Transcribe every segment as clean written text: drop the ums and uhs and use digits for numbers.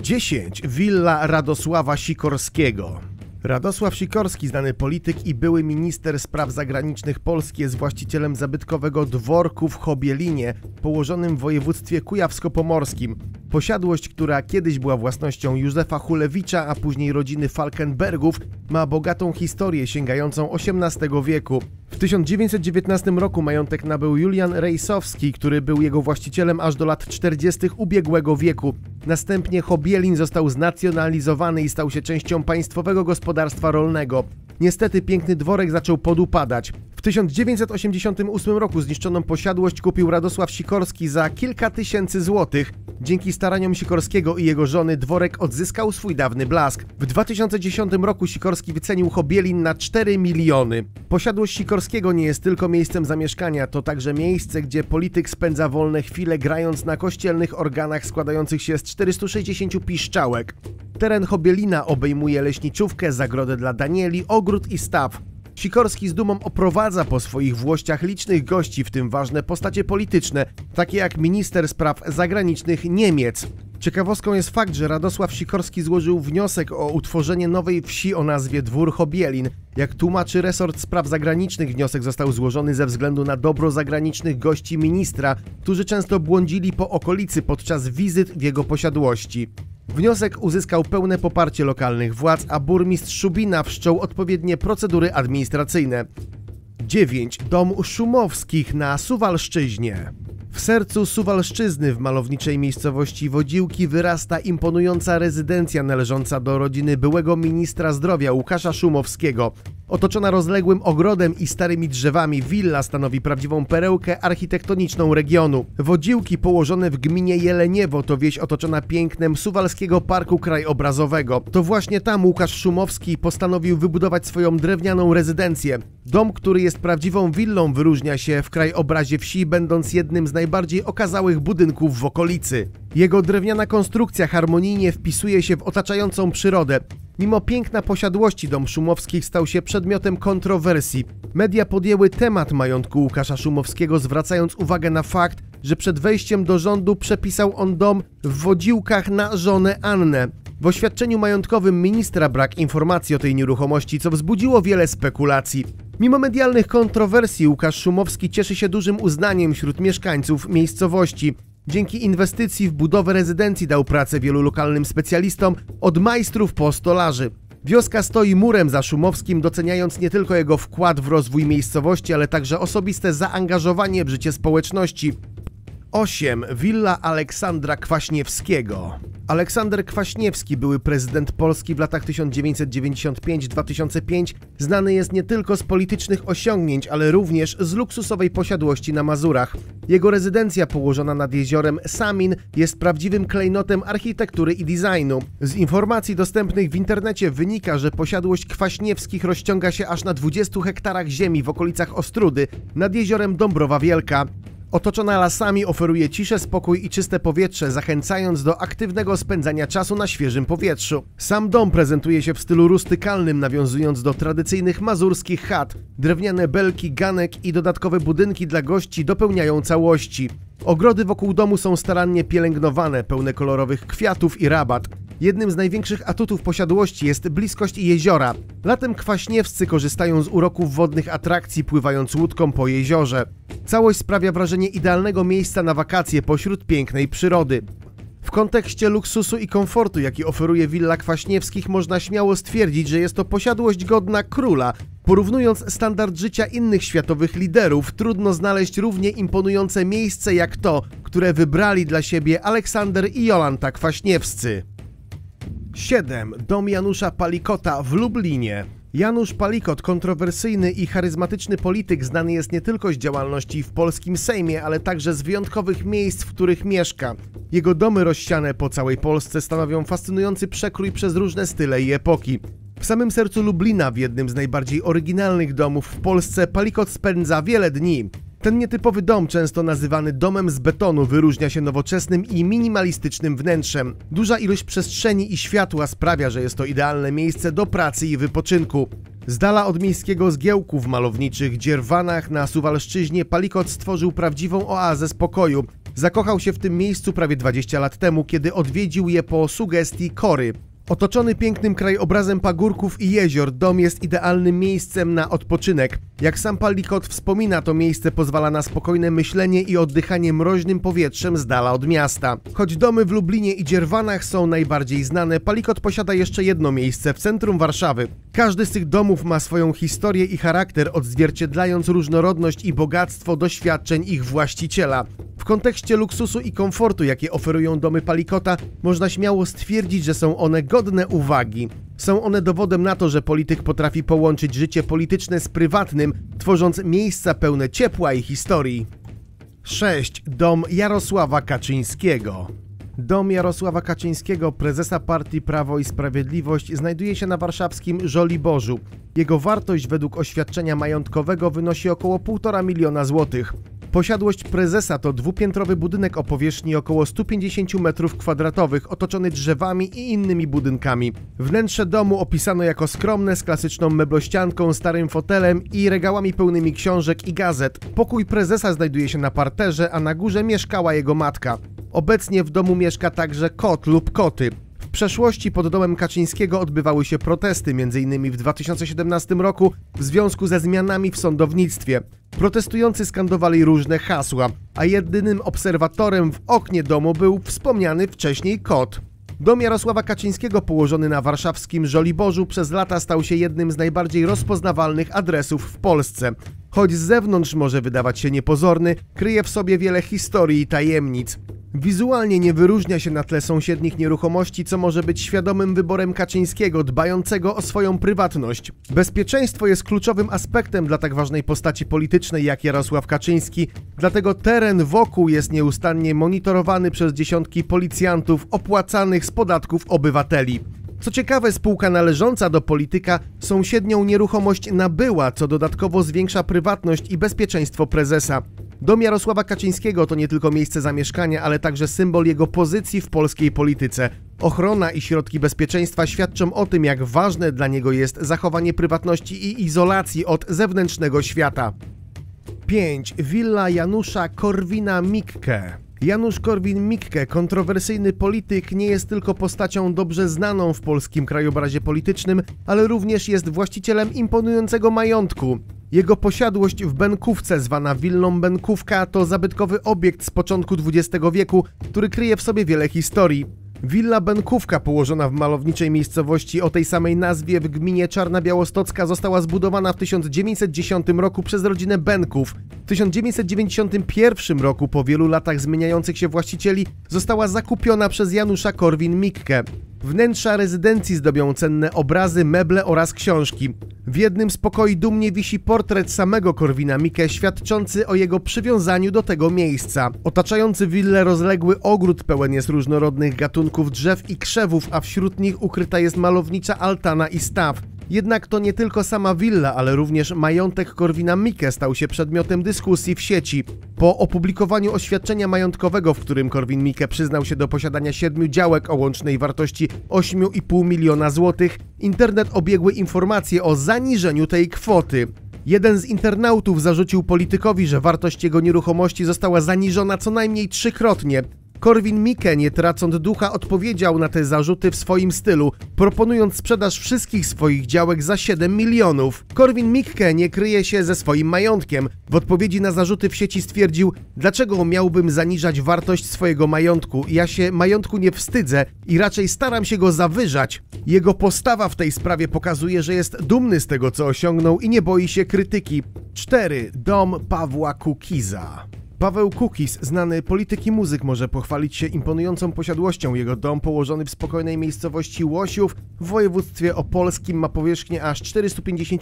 10. Willa Radosława Sikorskiego. Radosław Sikorski, znany polityk i były minister spraw zagranicznych Polski, jest właścicielem zabytkowego dworku w Chobielinie, położonym w województwie kujawsko-pomorskim. Posiadłość, która kiedyś była własnością Józefa Hulewicza, a później rodziny Falkenbergów, ma bogatą historię sięgającą XVIII wieku. W 1919 roku majątek nabył Julian Rejsowski, który był jego właścicielem aż do lat 40. ubiegłego wieku. Następnie Chobielin został znacjonalizowany i stał się częścią państwowego gospodarstwa rolnego. Niestety piękny dworek zaczął podupadać. W 1988 roku zniszczoną posiadłość kupił Radosław Sikorski za kilka tysięcy złotych. Dzięki staraniom Sikorskiego i jego żony dworek odzyskał swój dawny blask. W 2010 roku Sikorski wycenił Chobielin na 4 miliony. Posiadłość Sikorskiego nie jest tylko miejscem zamieszkania, to także miejsce, gdzie polityk spędza wolne chwile grając na kościelnych organach składających się z 460 piszczałek. Teren Chobielina obejmuje leśniczówkę, zagrodę dla danieli, ogród i staw. Sikorski z dumą oprowadza po swoich włościach licznych gości, w tym ważne postacie polityczne, takie jak minister spraw zagranicznych Niemiec. Ciekawostką jest fakt, że Radosław Sikorski złożył wniosek o utworzenie nowej wsi o nazwie Dwór Chobielin. Jak tłumaczy resort spraw zagranicznych, wniosek został złożony ze względu na dobro zagranicznych gości ministra, którzy często błądzili po okolicy podczas wizyt w jego posiadłości. Wniosek uzyskał pełne poparcie lokalnych władz, a burmistrz Szubina wszczął odpowiednie procedury administracyjne. 9. Dom Szumowskich na Suwalszczyźnie. W sercu Suwalszczyzny, w malowniczej miejscowości Wodziłki, wyrasta imponująca rezydencja należąca do rodziny byłego ministra zdrowia Łukasza Szumowskiego. Otoczona rozległym ogrodem i starymi drzewami, willa stanowi prawdziwą perełkę architektoniczną regionu. Wodziłki, położone w gminie Jeleniewo, to wieś otoczona pięknem Suwalskiego Parku Krajobrazowego. To właśnie tam Łukasz Szumowski postanowił wybudować swoją drewnianą rezydencję. Dom, który jest prawdziwą willą, wyróżnia się w krajobrazie wsi, będąc jednym z najbardziej okazałych budynków w okolicy. Jego drewniana konstrukcja harmonijnie wpisuje się w otaczającą przyrodę. Mimo piękna posiadłości, dom Szumowskich stał się przedmiotem kontrowersji. Media podjęły temat majątku Łukasza Szumowskiego, zwracając uwagę na fakt, że przed wejściem do rządu przepisał on dom w Wodziłkach na żonę Annę. W oświadczeniu majątkowym ministra brak informacji o tej nieruchomości, co wzbudziło wiele spekulacji. Mimo medialnych kontrowersji Łukasz Szumowski cieszy się dużym uznaniem wśród mieszkańców miejscowości. Dzięki inwestycji w budowę rezydencji dał pracę wielu lokalnym specjalistom, od majstrów po stolarzy. Wioska stoi murem za Szumowskim, doceniając nie tylko jego wkład w rozwój miejscowości, ale także osobiste zaangażowanie w życie społeczności. 8. Willa Aleksandra Kwaśniewskiego. Aleksander Kwaśniewski, były prezydent Polski w latach 1995-2005, znany jest nie tylko z politycznych osiągnięć, ale również z luksusowej posiadłości na Mazurach. Jego rezydencja położona nad jeziorem Samin jest prawdziwym klejnotem architektury i designu. Z informacji dostępnych w internecie wynika, że posiadłość Kwaśniewskich rozciąga się aż na 20 hektarach ziemi w okolicach Ostródy, nad jeziorem Dąbrowa Wielka. Otoczona lasami oferuje ciszę, spokój i czyste powietrze, zachęcając do aktywnego spędzania czasu na świeżym powietrzu. Sam dom prezentuje się w stylu rustykalnym, nawiązując do tradycyjnych mazurskich chat. Drewniane belki, ganek i dodatkowe budynki dla gości dopełniają całości. Ogrody wokół domu są starannie pielęgnowane, pełne kolorowych kwiatów i rabat. Jednym z największych atutów posiadłości jest bliskość jeziora. Latem kwaśniewscy korzystają z uroków wodnych atrakcji, pływając łódką po jeziorze. Całość sprawia wrażenie idealnego miejsca na wakacje pośród pięknej przyrody. W kontekście luksusu i komfortu, jaki oferuje willa Kwaśniewskich, można śmiało stwierdzić, że jest to posiadłość godna króla. Porównując standard życia innych światowych liderów, trudno znaleźć równie imponujące miejsce jak to, które wybrali dla siebie Aleksander i Jolanta Kwaśniewscy. 7. Dom Janusza Palikota w Lublinie. Janusz Palikot, kontrowersyjny i charyzmatyczny polityk, znany jest nie tylko z działalności w polskim Sejmie, ale także z wyjątkowych miejsc, w których mieszka. Jego domy rozsiane po całej Polsce stanowią fascynujący przekrój przez różne style i epoki. W samym sercu Lublina, w jednym z najbardziej oryginalnych domów w Polsce, Palikot spędza wiele dni. Ten nietypowy dom, często nazywany domem z betonu, wyróżnia się nowoczesnym i minimalistycznym wnętrzem. Duża ilość przestrzeni i światła sprawia, że jest to idealne miejsce do pracy i wypoczynku. Z dala od miejskiego zgiełku w malowniczych Dzierwanach na Suwalszczyźnie Palikot stworzył prawdziwą oazę spokoju. Zakochał się w tym miejscu prawie 20 lat temu, kiedy odwiedził je po sugestii Kory. Otoczony pięknym krajobrazem pagórków i jezior, dom jest idealnym miejscem na odpoczynek. Jak sam Palikot wspomina, to miejsce pozwala na spokojne myślenie i oddychanie mroźnym powietrzem z dala od miasta. Choć domy w Lublinie i Dzierwanach są najbardziej znane, Palikot posiada jeszcze jedno miejsce w centrum Warszawy. Każdy z tych domów ma swoją historię i charakter, odzwierciedlając różnorodność i bogactwo doświadczeń ich właściciela. W kontekście luksusu i komfortu, jakie oferują domy Palikota, można śmiało stwierdzić, że są one godne uwagi. Są one dowodem na to, że polityk potrafi połączyć życie polityczne z prywatnym, tworząc miejsca pełne ciepła i historii. 6. Dom Jarosława Kaczyńskiego. Dom Jarosława Kaczyńskiego, prezesa partii Prawo i Sprawiedliwość, znajduje się na warszawskim Żoliborzu. Jego wartość według oświadczenia majątkowego wynosi około 1,5 miliona złotych. Posiadłość prezesa to dwupiętrowy budynek o powierzchni około 150 m2, otoczony drzewami i innymi budynkami. Wnętrze domu opisano jako skromne, z klasyczną meblościanką, starym fotelem i regałami pełnymi książek i gazet. Pokój prezesa znajduje się na parterze, a na górze mieszkała jego matka. Obecnie w domu mieszka także kot lub koty. W przeszłości pod domem Kaczyńskiego odbywały się protesty, m.in. w 2017 roku w związku ze zmianami w sądownictwie. Protestujący skandowali różne hasła, a jedynym obserwatorem w oknie domu był wspomniany wcześniej kot. Dom Jarosława Kaczyńskiego, położony na warszawskim Żoliborzu, przez lata stał się jednym z najbardziej rozpoznawalnych adresów w Polsce. Choć z zewnątrz może wydawać się niepozorny, kryje w sobie wiele historii i tajemnic. Wizualnie nie wyróżnia się na tle sąsiednich nieruchomości, co może być świadomym wyborem Kaczyńskiego, dbającego o swoją prywatność. Bezpieczeństwo jest kluczowym aspektem dla tak ważnej postaci politycznej jak Jarosław Kaczyński, dlatego teren wokół jest nieustannie monitorowany przez dziesiątki policjantów opłacanych z podatków obywateli. Co ciekawe, spółka należąca do polityka sąsiednią nieruchomość nabyła, co dodatkowo zwiększa prywatność i bezpieczeństwo prezesa. Dom Jarosława Kaczyńskiego to nie tylko miejsce zamieszkania, ale także symbol jego pozycji w polskiej polityce. Ochrona i środki bezpieczeństwa świadczą o tym, jak ważne dla niego jest zachowanie prywatności i izolacji od zewnętrznego świata. 5. Willa Janusza Korwin-Mikke. Janusz Korwin-Mikke, kontrowersyjny polityk, nie jest tylko postacią dobrze znaną w polskim krajobrazie politycznym, ale również jest właścicielem imponującego majątku. Jego posiadłość w Benkówce, zwana willą Benkówka, to zabytkowy obiekt z początku XX wieku, który kryje w sobie wiele historii. Willa Benkówka, położona w malowniczej miejscowości o tej samej nazwie w gminie Czarna Białostocka, została zbudowana w 1910 roku przez rodzinę Benków. W 1991 roku, po wielu latach zmieniających się właścicieli, została zakupiona przez Janusza Korwin-Mikke. Wnętrza rezydencji zdobią cenne obrazy, meble oraz książki. W jednym z pokoi dumnie wisi portret samego Korwina-Mikke, świadczący o jego przywiązaniu do tego miejsca. Otaczający willę rozległy ogród pełen jest różnorodnych gatunków drzew i krzewów, a wśród nich ukryta jest malownicza altana i staw. Jednak to nie tylko sama willa, ale również majątek Korwina-Mikke stał się przedmiotem dyskusji w sieci. Po opublikowaniu oświadczenia majątkowego, w którym Korwin-Mikke przyznał się do posiadania 7 działek o łącznej wartości 8,5 miliona złotych, internet obiegły informacje o zaniżeniu tej kwoty. Jeden z internautów zarzucił politykowi, że wartość jego nieruchomości została zaniżona co najmniej 3-krotnie. Korwin-Mikke, nie tracąc ducha, odpowiedział na te zarzuty w swoim stylu, proponując sprzedaż wszystkich swoich działek za 7 milionów. Korwin-Mikke nie kryje się ze swoim majątkiem. W odpowiedzi na zarzuty w sieci stwierdził: dlaczego miałbym zaniżać wartość swojego majątku? Ja się majątku nie wstydzę i raczej staram się go zawyżać. Jego postawa w tej sprawie pokazuje, że jest dumny z tego, co osiągnął i nie boi się krytyki. 4. Dom Pawła Kukiza. Paweł Kukiz, znany polityk i muzyk, może pochwalić się imponującą posiadłością. Jego dom, położony w spokojnej miejscowości Łosiów w województwie opolskim, ma powierzchnię aż 450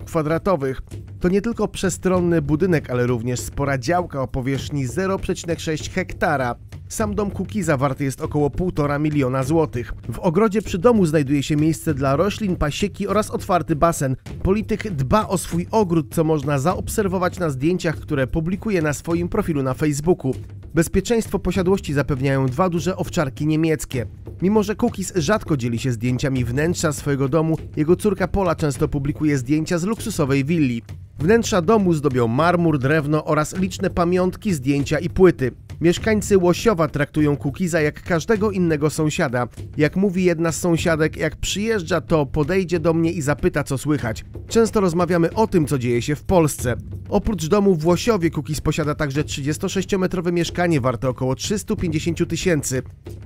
m2. To nie tylko przestronny budynek, ale również spora działka o powierzchni 0,6 hektara. Sam dom Kukiza warty jest około 1,5 miliona złotych. W ogrodzie przy domu znajduje się miejsce dla roślin, pasieki oraz otwarty basen. Polityk dba o swój ogród, co można zaobserwować na zdjęciach, które publikuje na swoim profilu na Facebooku. Bezpieczeństwo posiadłości zapewniają 2 duże owczarki niemieckie. Mimo że Kukiz rzadko dzieli się zdjęciami wnętrza swojego domu, jego córka Pola często publikuje zdjęcia z luksusowej willi. Wnętrza domu zdobią marmur, drewno oraz liczne pamiątki, zdjęcia i płyty. Mieszkańcy Łosiowa traktują Kukiza jak każdego innego sąsiada. Jak mówi jedna z sąsiadek, jak przyjeżdża, to podejdzie do mnie i zapyta, co słychać. Często rozmawiamy o tym, co dzieje się w Polsce. Oprócz domu w Łosiowie Kukiz posiada także 36-metrowe mieszkanie warte około 350 000.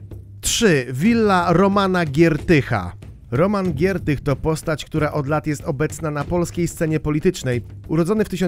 3. Willa Romana Giertycha. Roman Giertych to postać, która od lat jest obecna na polskiej scenie politycznej. Urodzony w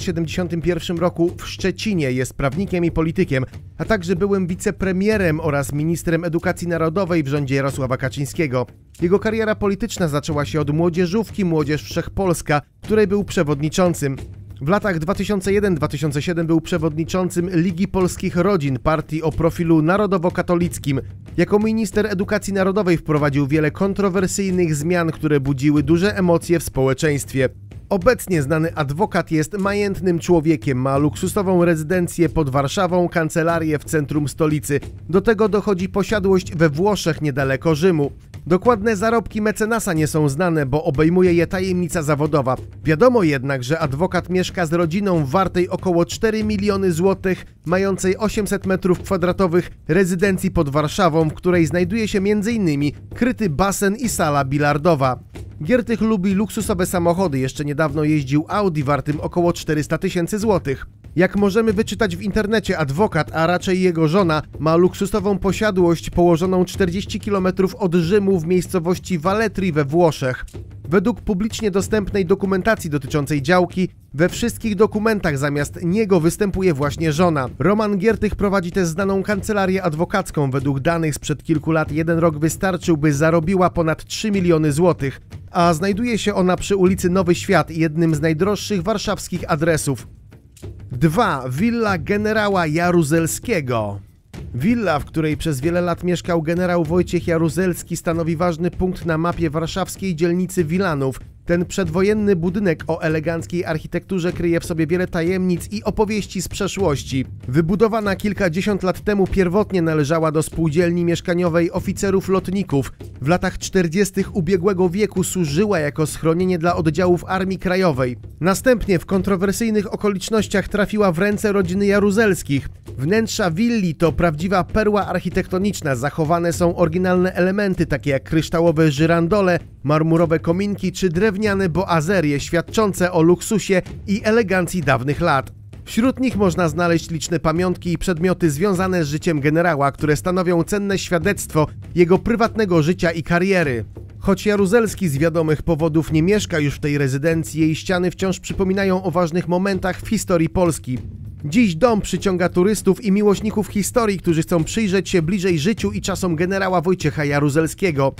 1971 roku w Szczecinie, jest prawnikiem i politykiem, a także byłym wicepremierem oraz ministrem edukacji narodowej w rządzie Jarosława Kaczyńskiego. Jego kariera polityczna zaczęła się od młodzieżówki Młodzież Wszechpolska, której był przewodniczącym. W latach 2001-2007 był przewodniczącym Ligi Polskich Rodzin, partii o profilu narodowo-katolickim. Jako minister edukacji narodowej wprowadził wiele kontrowersyjnych zmian, które budziły duże emocje w społeczeństwie. Obecnie znany adwokat jest majętnym człowiekiem, ma luksusową rezydencję pod Warszawą, kancelarię w centrum stolicy. Do tego dochodzi posiadłość we Włoszech niedaleko Rzymu. Dokładne zarobki mecenasa nie są znane, bo obejmuje je tajemnica zawodowa. Wiadomo jednak, że adwokat mieszka z rodziną wartej około 4 miliony złotych, mającej 800 m2 rezydencji pod Warszawą, w której znajduje się m.in. kryty basen i sala bilardowa. Giertych lubi luksusowe samochody, jeszcze niedawno jeździł Audi wartym około 400 000 złotych. Jak możemy wyczytać w internecie, adwokat, a raczej jego żona, ma luksusową posiadłość położoną 40 km od Rzymu w miejscowości Velletri we Włoszech. Według publicznie dostępnej dokumentacji dotyczącej działki, we wszystkich dokumentach zamiast niego występuje właśnie żona. Roman Giertych prowadzi też znaną kancelarię adwokacką. Według danych sprzed kilku lat 1 rok wystarczył, by zarobiła ponad 3 miliony złotych, a znajduje się ona przy ulicy Nowy Świat, jednym z najdroższych warszawskich adresów. 2. Willa generała Jaruzelskiego. Willa, w której przez wiele lat mieszkał generał Wojciech Jaruzelski, stanowi ważny punkt na mapie warszawskiej dzielnicy Wilanów. Ten przedwojenny budynek o eleganckiej architekturze kryje w sobie wiele tajemnic i opowieści z przeszłości. Wybudowana kilkadziesiąt lat temu pierwotnie należała do spółdzielni mieszkaniowej oficerów lotników. W latach 40. ubiegłego wieku służyła jako schronienie dla oddziałów Armii Krajowej. Następnie w kontrowersyjnych okolicznościach trafiła w ręce rodziny Jaruzelskich. Wnętrza willi to prawdziwa perła architektoniczna, zachowane są oryginalne elementy takie jak kryształowe żyrandole, marmurowe kominki czy drewniane boazerie świadczące o luksusie i elegancji dawnych lat. Wśród nich można znaleźć liczne pamiątki i przedmioty związane z życiem generała, które stanowią cenne świadectwo jego prywatnego życia i kariery. Choć Jaruzelski z wiadomych powodów nie mieszka już w tej rezydencji, jej ściany wciąż przypominają o ważnych momentach w historii Polski. Dziś dom przyciąga turystów i miłośników historii, którzy chcą przyjrzeć się bliżej życiu i czasom generała Wojciecha Jaruzelskiego.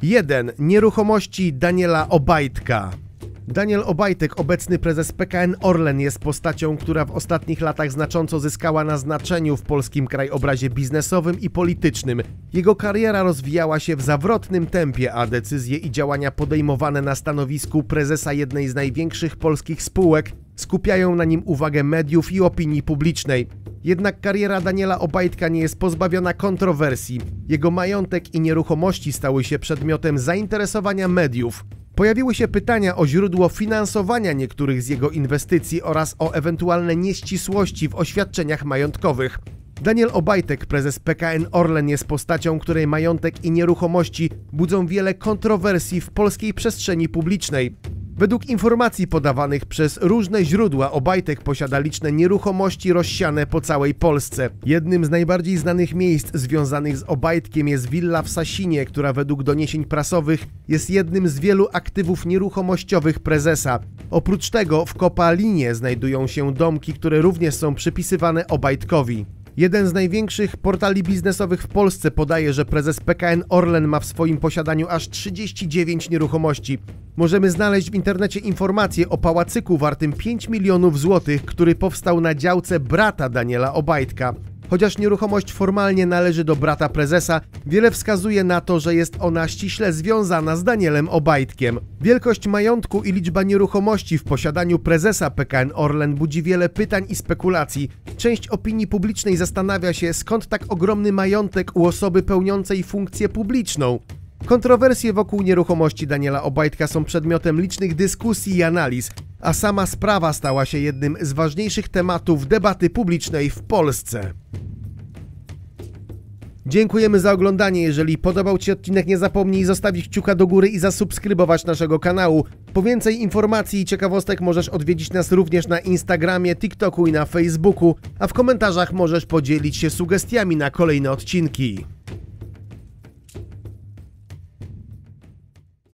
1. Nieruchomości Daniela Obajtka. Daniel Obajtek, obecny prezes PKN Orlen, jest postacią, która w ostatnich latach znacząco zyskała na znaczeniu w polskim krajobrazie biznesowym i politycznym. Jego kariera rozwijała się w zawrotnym tempie, a decyzje i działania podejmowane na stanowisku prezesa jednej z największych polskich spółek skupiają na nim uwagę mediów i opinii publicznej. Jednak kariera Daniela Obajtka nie jest pozbawiona kontrowersji. Jego majątek i nieruchomości stały się przedmiotem zainteresowania mediów. Pojawiły się pytania o źródło finansowania niektórych z jego inwestycji oraz o ewentualne nieścisłości w oświadczeniach majątkowych. Daniel Obajtek, prezes PKN Orlen, jest postacią, której majątek i nieruchomości budzą wiele kontrowersji w polskiej przestrzeni publicznej. Według informacji podawanych przez różne źródła, Obajtek posiada liczne nieruchomości rozsiane po całej Polsce. Jednym z najbardziej znanych miejsc związanych z Obajtkiem jest willa w Sasinie, która według doniesień prasowych jest jednym z wielu aktywów nieruchomościowych prezesa. Oprócz tego w Kopalinie znajdują się domki, które również są przypisywane Obajtkowi. Jeden z największych portali biznesowych w Polsce podaje, że prezes PKN Orlen ma w swoim posiadaniu aż 39 nieruchomości. Możemy znaleźć w internecie informacje o pałacyku wartym 5 milionów złotych, który powstał na działce brata Daniela Obajtka. Chociaż nieruchomość formalnie należy do brata prezesa, wiele wskazuje na to, że jest ona ściśle związana z Danielem Obajtkiem. Wielkość majątku i liczba nieruchomości w posiadaniu prezesa PKN Orlen budzi wiele pytań i spekulacji. Część opinii publicznej zastanawia się, skąd tak ogromny majątek u osoby pełniącej funkcję publiczną. Kontrowersje wokół nieruchomości Daniela Obajtka są przedmiotem licznych dyskusji i analiz, a sama sprawa stała się jednym z ważniejszych tematów debaty publicznej w Polsce. Dziękujemy za oglądanie. Jeżeli podobał Ci odcinek, nie zapomnij zostawić kciuka do góry i zasubskrybować naszego kanału. Po więcej informacji i ciekawostek możesz odwiedzić nas również na Instagramie, TikToku i na Facebooku, a w komentarzach możesz podzielić się sugestiami na kolejne odcinki.